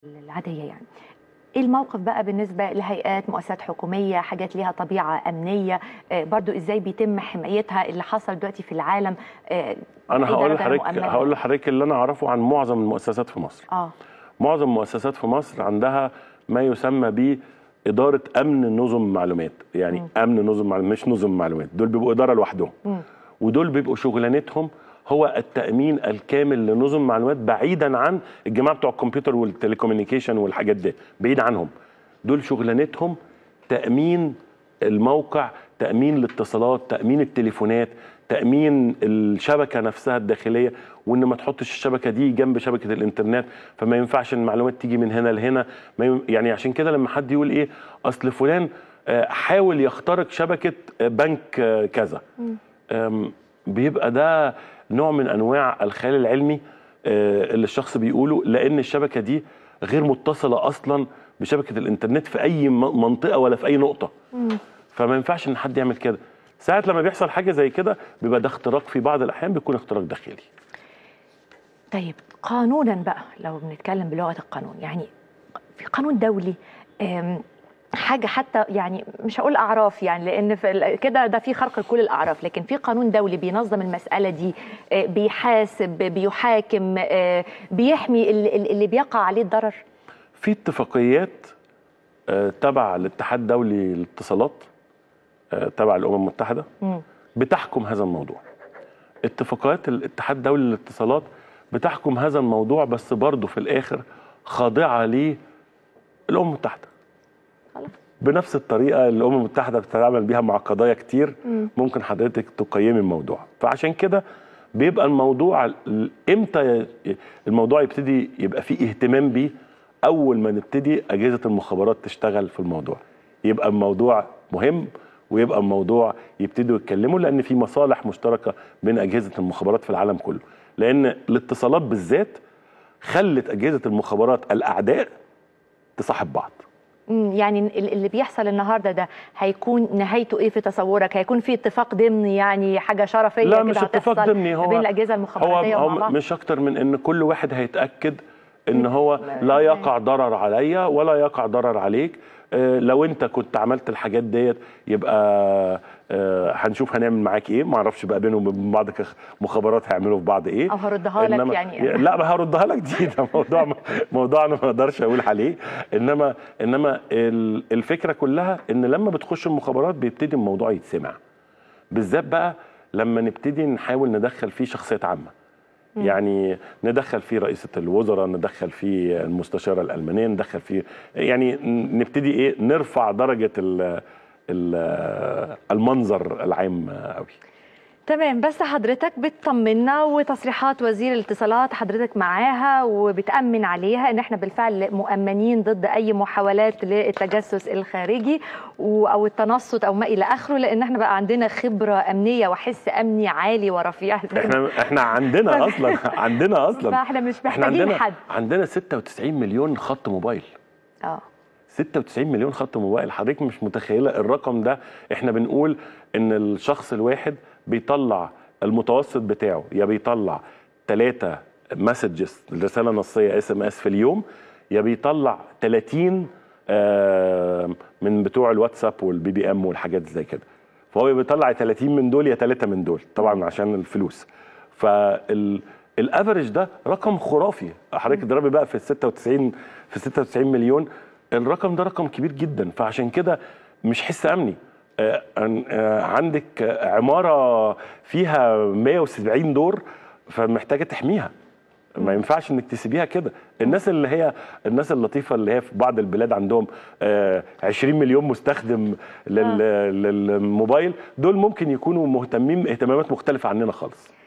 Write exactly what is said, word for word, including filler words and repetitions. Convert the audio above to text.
العادية يعني. ايه الموقف بقى بالنسبة لهيئات مؤسسات حكومية، حاجات ليها طبيعة أمنية، آه برضو ازاي بيتم حمايتها؟ اللي حصل دلوقتي في العالم آه انا هقول لحضرتك هقول لحضرتك اللي انا اعرفه عن معظم المؤسسات في مصر. اه معظم المؤسسات في مصر عندها ما يسمى ب إدارة أمن نظم معلومات، يعني م. أمن نظم معلومات مش نظم معلومات، دول بيبقوا إدارة لوحدهم. م. ودول بيبقوا شغلانتهم هو التأمين الكامل لنظم معلومات، بعيدا عن الجماعة بتوع الكمبيوتر والتليكومينيكيشن والحاجات دي، بعيد عنهم. دول شغلانتهم تأمين الموقع، تأمين الاتصالات، تأمين التليفونات، تأمين الشبكة نفسها الداخلية، وإن ما تحطش الشبكة دي جنب شبكة الإنترنت، فما ينفعش المعلومات تيجي من هنا لهنا. ما ي... يعني عشان كده لما حد يقول إيه أصل فلان حاول يخترق شبكة بنك كذا، بيبقى ده نوع من أنواع الخيال العلمي اللي الشخص بيقوله، لأن الشبكة دي غير متصلة أصلا بشبكة الإنترنت في أي منطقة ولا في أي نقطة. فما ينفعش إن حد يعمل كده. ساعات لما بيحصل حاجة زي كده بيبقى ده اختراق، في بعض الأحيان بيكون اختراق داخلي. طيب قانونا بقى، لو بنتكلم بلغة القانون، يعني في قانون دولي حاجة حتى يعني مش هقول أعراف يعني، لأن في كده ده في خرق لكل الأعراف، لكن في قانون دولي بينظم المسألة دي، بيحاسب، بيحاكم، بيحمي اللي بيقع عليه الضرر؟ في اتفاقيات تبع الاتحاد الدولي للاتصالات تبع الأمم المتحدة بتحكم هذا الموضوع. اتفاقيات الاتحاد الدولي للاتصالات بتحكم هذا الموضوع، بس برضه في الآخر خاضعة للأمم المتحدة بنفس الطريقة اللي الأمم المتحدة بتتعامل بيها مع قضايا كتير. ممكن حضرتك تقيمي الموضوع. فعشان كده بيبقى الموضوع امتى الموضوع يبتدي يبقى فيه اهتمام بيه؟ أول ما نبتدي أجهزة المخابرات تشتغل في الموضوع، يبقى الموضوع مهم، ويبقى الموضوع يبتدوا يتكلموا، لأن في مصالح مشتركة بين أجهزة المخابرات في العالم كله. لأن الاتصالات بالذات خلت أجهزة المخابرات الأعداء تصاحب بعض. يعني اللي بيحصل النهارده ده هيكون نهايته ايه في تصورك؟ هيكون في اتفاق ضمني، يعني حاجه شرفيه لا كده مش اتفاق ضمني، هو بين الاجهزه المخابراتيه هو, ومع بعض؟ مش اكتر من ان كل واحد هيتاكد ان هو لا يقع ضرر عليا ولا يقع ضرر عليك. آه لو انت كنت عملت الحاجات ديت يبقى آه هنشوف هنعمل معاك ايه. ما اعرفش بقى بينهم وبين بعض مخابرات هيعملوا في بعض ايه، او هردها لك يعني. لا ما هردها لك دي ده موضوع موضوع انا ما اقدرش اقول عليه. انما انما الفكره كلها ان لما بتخش المخابرات بيبتدي الموضوع يتسمع، بالذات بقى لما نبتدي نحاول ندخل فيه شخصيات عامه. يعني ندخل فيه رئيسة الوزراء، ندخل فيه المستشارة الألمانية، ندخل فيه يعني نبتدي ايه نرفع درجة ال ال المنظر العام قوي. تمام. بس حضرتك بتطمنا، وتصريحات وزير الاتصالات حضرتك معاها وبتأمن عليها ان احنا بالفعل مؤمنين ضد اي محاولات للتجسس الخارجي او التنصت او ما الى اخره، لان احنا بقى عندنا خبرة امنية وحس امني عالي ورفيع. احنا احنا عندنا اصلا عندنا اصلا فاحنا مش محتاجين عندنا حد. عندنا ستة وتسعين مليون خط موبايل. اه ستة وتسعين مليون خط موبايل. حضرتك مش متخيله الرقم ده. احنا بنقول ان الشخص الواحد بيطلع المتوسط بتاعه يا بيطلع ثلاثة مسجز، رساله نصيه اس ام اس في اليوم، يا بيطلع ثلاثين من بتوع الواتساب والبي بي ام والحاجات زي كده. فهو بيطلع ثلاثين من دول يا ثلاثة من دول، طبعا عشان الفلوس. فال الافرج ده رقم خرافي. حضرتك اضربي بقى في ستة وتسعين في ستة وتسعين مليون، الرقم ده رقم كبير جدا. فعشان كده مش حس امني. آه آه عندك عماره فيها مية وسبعين دور، فمحتاجه تحميها. ما ينفعش انك تسيبيها كده. الناس اللي هي الناس اللطيفه اللي هي في بعض البلاد عندهم آه عشرين مليون مستخدم للموبايل، دول ممكن يكونوا مهتمين اهتمامات مختلفه عننا خالص.